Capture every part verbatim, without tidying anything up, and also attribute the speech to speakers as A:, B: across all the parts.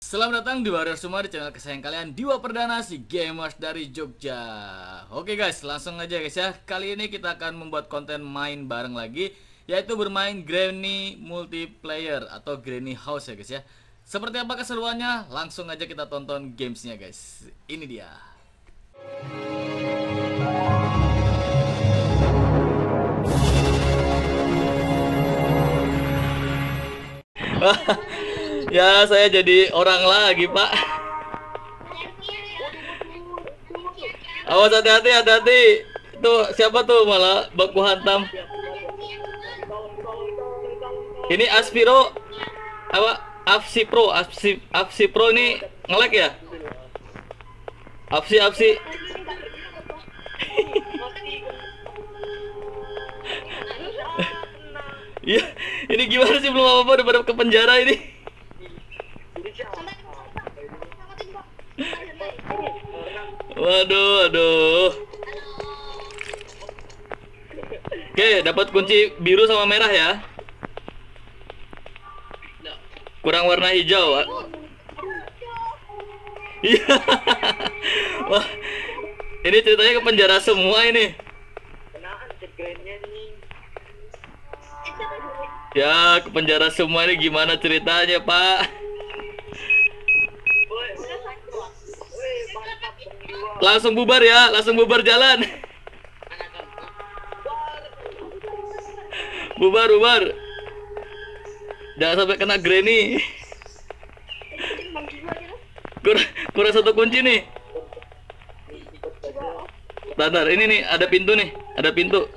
A: Selamat datang di Warrior semua di channel kesayangan kalian, Diwa Perdana si gamers dari Jogja. Oke guys, langsung aja guys ya. Kali ini kita akan membuat konten main bareng lagi, yaitu bermain Granny Multiplayer atau Granny House ya guys ya. Seperti apa keseruannya? Langsung aja kita tonton gamesnya guys. Ini dia. Ya, saya jadi orang lagi, Pak. Awas, hati-hati, hati-hati. Tuh, siapa tuh malah baku hantam. Ini Aspiro apa? Afsi Pro, Afsi Afsi Pro ini nge-lag ya? Afsi Afsi. Iya, ini gimana sih, belum apa-apa udah pada ke penjara ini. Waduh, aduh. Oke, dapat kunci biru sama merah ya. Kurang warna hijau. Iya. Wah, ini ceritanya ke penjara semua ini. Ya, ke penjara semua ini gimana ceritanya, Pak? Langsung bubar ya, langsung bubar jalan. Bubar, bubar. Jangan sampai kena Granny. Kur kurang satu kunci nih. Bentar, ini nih ada pintu nih, ada pintu.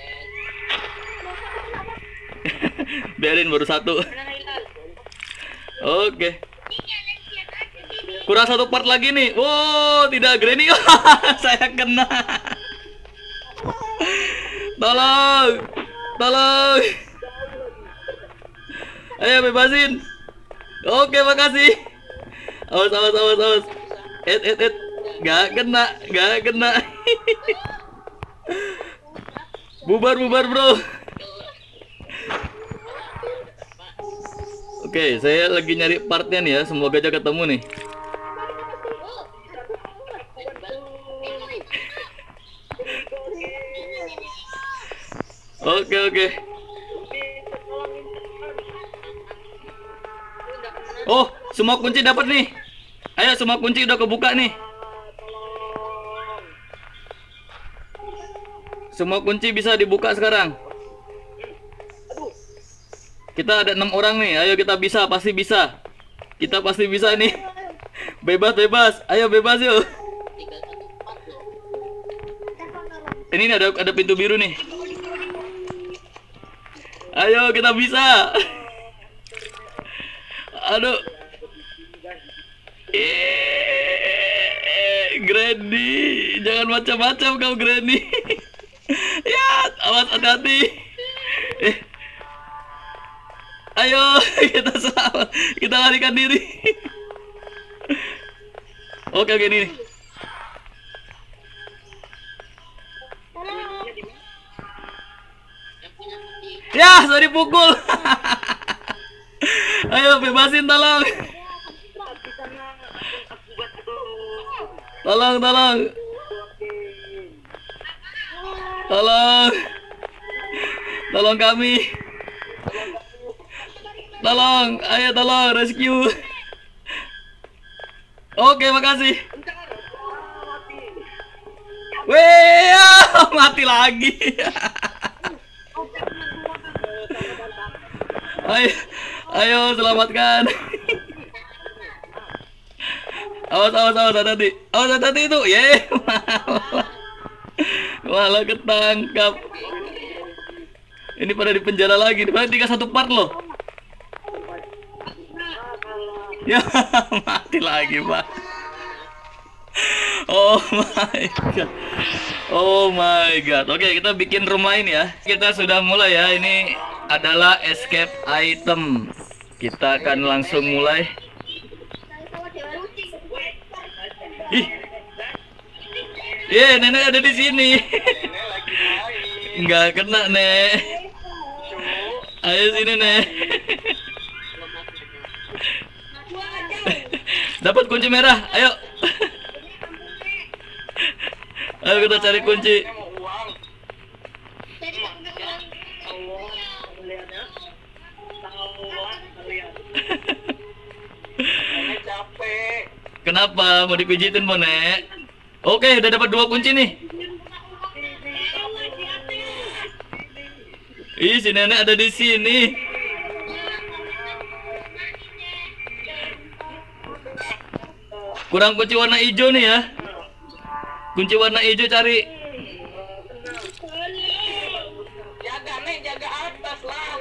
A: Biarin baru satu. Oke. Kurang satu part lagi nih. Wow, tidak Granny. Saya kena. Tolong. Tolong. Ayo bebasin. Oke, makasih. Awas, awas, awas, awas. Et, et, et. Gak kena, gak kena. Bubar, bubar, bro. Oke, saya lagi nyari partnya nih ya. Semoga aja ketemu nih. Oke, oke. Oh, semua kunci dapat nih. Ayo, semua kunci udah kebuka nih. Semua kunci bisa dibuka sekarang. Kita ada enam orang nih. Ayo, kita bisa, pasti bisa. Kita pasti bisa nih. Bebas, bebas. Ayo bebas yuk. Ini nih, ada ada pintu biru nih. Ayo, kita bisa. Aduh. Eh, Granny, jangan macam-macam kau Granny. Ya, awas, hati-hati. Eh. Ayo, kita selamat. Kita larikan diri. Oke, oke, ini nih. Ya, saya dipukul. Ayo, bebasin, tolong. Tolong, tolong. Tolong. Tolong kami. Tolong, ayo tolong, rescue. Oke, makasih. Weh, mati lagi. Ayo, ayo selamatkan. Awas, awas, awas, hati-hati. Awas, hati-hati itu. Ye, malah, malah ketangkap. Ini pada di penjara lagi. Pada tinggal satu part loh. Ya, mati lagi, Pak. Oh my god. Oh my god. Oke, kita bikin rumah ini ya. Kita sudah mulai ya. Ini adalah escape item. Kita akan langsung mulai. Ih. Ye, nenek ada di sini. Nggak kena, Nek. Ayo sini, Nek. Dapat kunci merah, ayo. Ayo kita cari kunci. Kenapa mau dipijitin Bonek? Oke, udah dapat dua kunci nih. Ih, si nenek ada di sini. Kurang kunci warna hijau nih ya. Kunci warna hijau cari.
B: Jaga nih, jaga atas lah.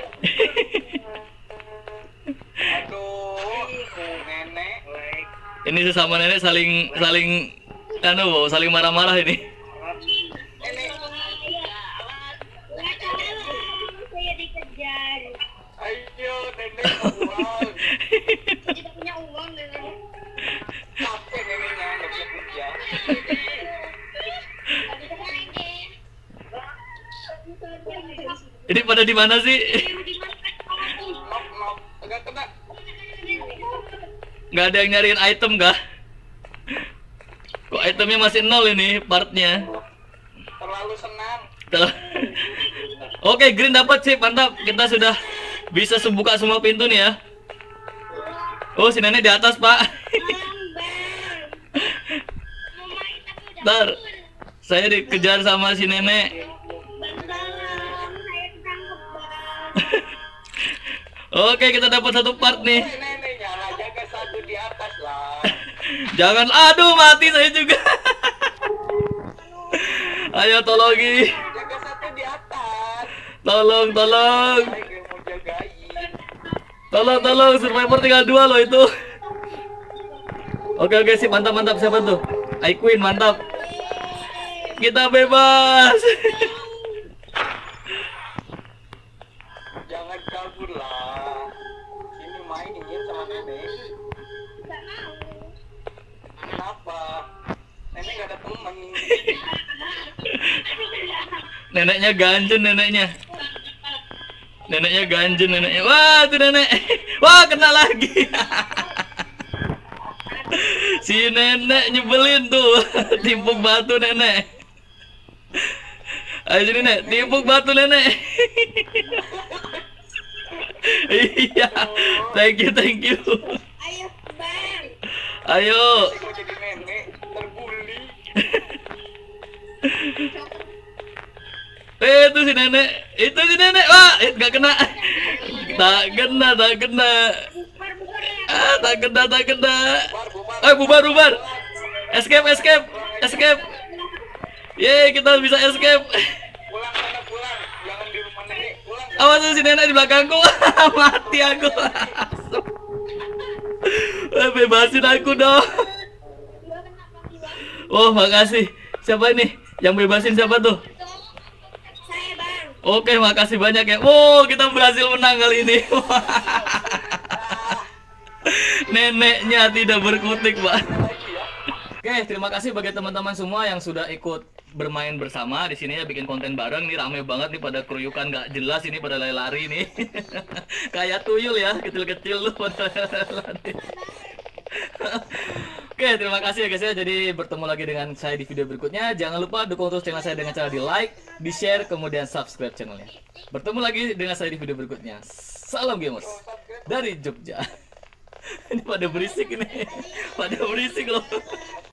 B: Aduh, nenek.
A: Ini sesama nenek saling saling anu, saling marah-marah ini.
B: Ayo, nenek uang.
C: Tidak punya uang nenek.
B: Capek neneknya nggak bisa kerja.
A: Ini pada di mana sih?
B: Nok nok, agak kena.
A: Nggak ada yang nyariin item kah? Kok itemnya masih nol ini partnya?
B: Terlalu senang.
A: Tel- Oke, green dapat sih, mantap. Kita sudah bisa buka semua pintu nih ya. Oh, si nenek di atas, Pak. Ntar, saya dikejar sama si nenek. Oke, kita dapat satu part nih.
B: Neneknya lah, jaga satu di atas lah.
A: Jangan, aduh mati saya juga. Ayo tolongi.
B: Jaga satu di atas.
A: Tolong, tolong.
B: Saya mau jagain.
A: Tolong, tolong, survivor tinggal dua loh itu. Oke, oke sih, mantap, mantap. Siapa tuh? I Queen, mantap. Kita bebas.
B: Jangan kabur lah. Sini mainin sama nenek. Kenapa? Nenek gak ada teman.
A: Neneknya ganjen, neneknya. Neneknya ganjen, neneknya. Wah, tuh nenek. Wah, kena lagi. Si nenek nyebelin tuh. Timpuk batu nenek. Ayo sini nek, timpuk batu nenek. Iya, thank you, thank you.
C: Ayo bang.
A: Ayo.
B: Saya mau jadi nenek, terbuli.
A: Eh, itu si nenek, itu si nenek, wah, eh, gak kena, tak kena, tak kena,
C: Bubar bubar ya.
A: ah, tak kena, tak kena.
B: Bubar, bubar.
A: Eh, bubar, bubar, escape, escape, escape. Yeay, kita bisa escape.
B: Pulang sana pulang. Jangan di rumah nenek. Pulang.
A: Awas tuh si nenek di belakangku, mati aku. Eh, bebasin aku dong.
C: Dua kenapa dua?
A: Oh, makasih. Siapa ini? Yang bebasin siapa tuh?
C: Saya bang.
A: Oke, makasih banyak ya. Wow, kita berhasil menang kali ini. Neneknya tidak berkutik, Pak.
B: Lagi ya.
A: Oke, terima kasih bagi teman-teman semua yang sudah ikut bermain bersama di sini ya, bikin konten bareng. Nih rame banget nih, pada keruyukan nggak jelas ini, pada lari-lari nih. Kayak tuyul ya, kecil-kecil lu pada lari. Oke, terima kasih ya guys ya. Jadi bertemu lagi dengan saya di video berikutnya. Jangan lupa dukung terus channel saya dengan cara di like, di share, kemudian subscribe channelnya. Bertemu lagi dengan saya di video berikutnya. Salam gamers dari Jogja. Ini pada berisik ini, pada berisik loh.